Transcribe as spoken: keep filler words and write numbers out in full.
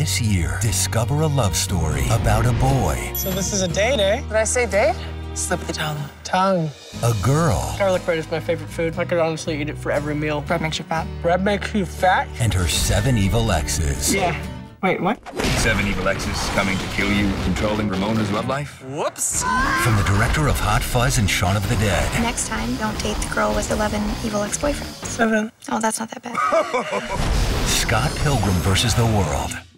This year, discover a love story about a boy. So this is a date, eh? Did I say date? Slip the tongue. Tongue. A girl. Garlic bread is my favorite food. I could honestly eat it for every meal. Bread makes you fat. Bread makes you fat? And her seven evil exes. Yeah. Wait, what? Seven evil exes coming to kill you, controlling Ramona's love life. Whoops. From the director of Hot Fuzz and Shaun of the Dead. Next time, don't date the girl with eleven evil ex-boyfriends. Seven. Oh, that's not that bad. Scott Pilgrim versus the World.